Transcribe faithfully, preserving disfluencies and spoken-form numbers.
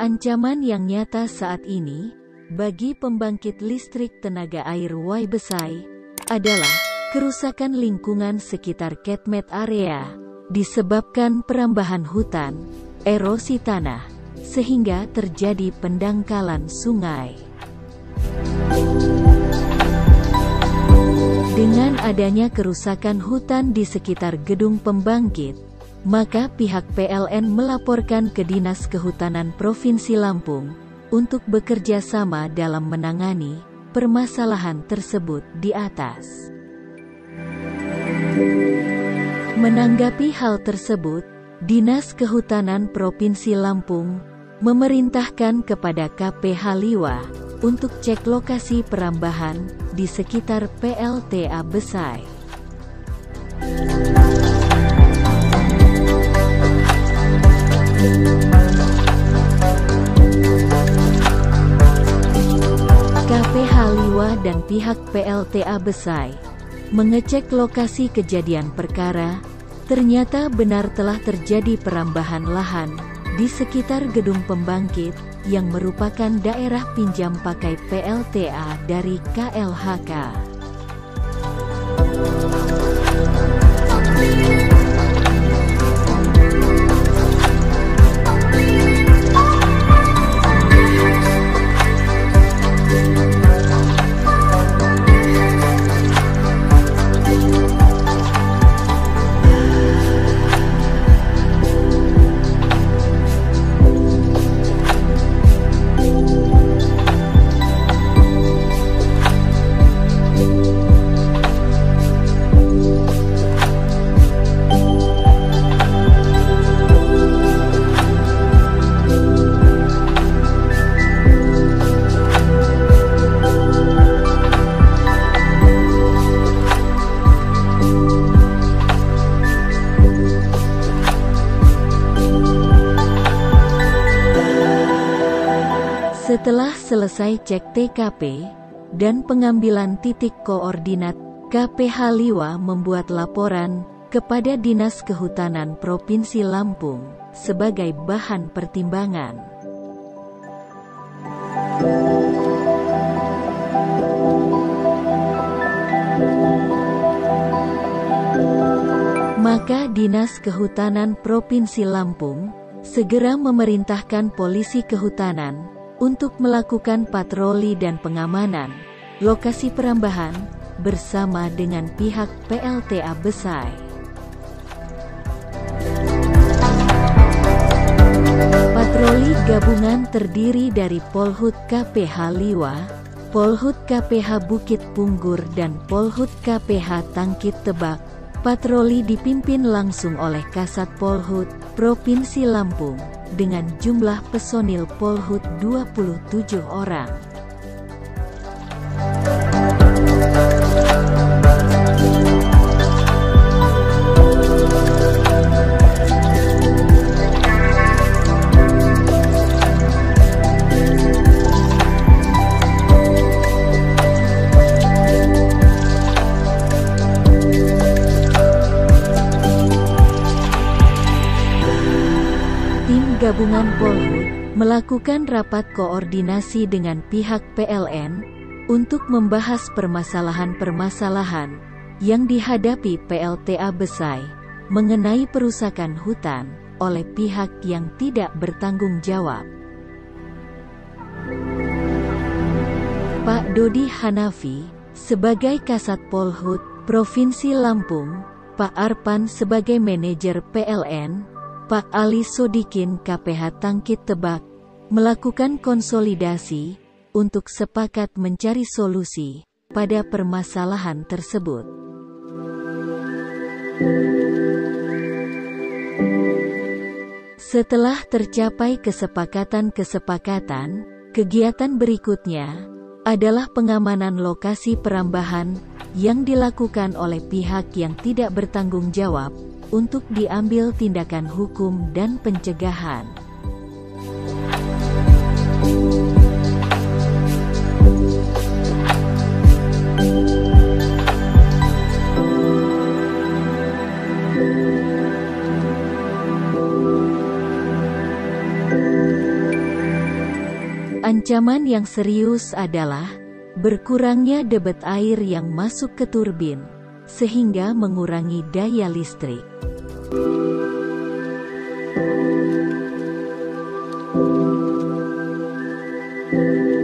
Ancaman yang nyata saat ini, bagi pembangkit listrik tenaga air Waibesai, adalah kerusakan lingkungan sekitar catchment area, disebabkan perambahan hutan, erosi tanah, sehingga terjadi pendangkalan sungai. Dengan adanya kerusakan hutan di sekitar gedung pembangkit, maka pihak P L N melaporkan ke Dinas Kehutanan Provinsi Lampung untuk bekerja sama dalam menangani permasalahan tersebut di atas. Menanggapi hal tersebut, Dinas Kehutanan Provinsi Lampung memerintahkan kepada K P H Liwa untuk cek lokasi perambahan di sekitar P L T A Besai. K P H Liwa dan pihak P L T A Besai mengecek lokasi kejadian perkara. Ternyata benar telah terjadi perambahan lahan di sekitar gedung pembangkit yang merupakan daerah pinjam pakai P L T A dari K L H K. Setelah selesai cek T K P dan pengambilan titik koordinat, K P H Liwa membuat laporan kepada Dinas Kehutanan Provinsi Lampung sebagai bahan pertimbangan. Maka Dinas Kehutanan Provinsi Lampung segera memerintahkan polisi kehutanan untuk melakukan patroli dan pengamanan lokasi perambahan bersama dengan pihak P L T A Besai. Patroli gabungan terdiri dari Polhut K P H Liwa, Polhut K P H Bukit Punggur dan Polhut K P H Tangkit Tebak. Patroli dipimpin langsung oleh Kasat Polhut Provinsi Lampung dengan jumlah personil Polhut dua puluh tujuh orang. Gabungan Polhut melakukan rapat koordinasi dengan pihak P L N untuk membahas permasalahan-permasalahan yang dihadapi P L T A Besai mengenai perusakan hutan oleh pihak yang tidak bertanggung jawab. Pak Dodi Hanafi sebagai Kasat Polhut Provinsi Lampung, Pak Arpan sebagai manajer P L N, Pak Ali Sodikin K P H Tangkit Tebak, melakukan konsolidasi untuk sepakat mencari solusi pada permasalahan tersebut. Setelah tercapai kesepakatan-kesepakatan, kegiatan berikutnya adalah pengamanan lokasi perambahan yang dilakukan oleh pihak yang tidak bertanggung jawab untuk diambil tindakan hukum dan pencegahan. Ancaman yang serius adalah berkurangnya debit air yang masuk ke turbin, sehingga mengurangi daya listrik. Thank you.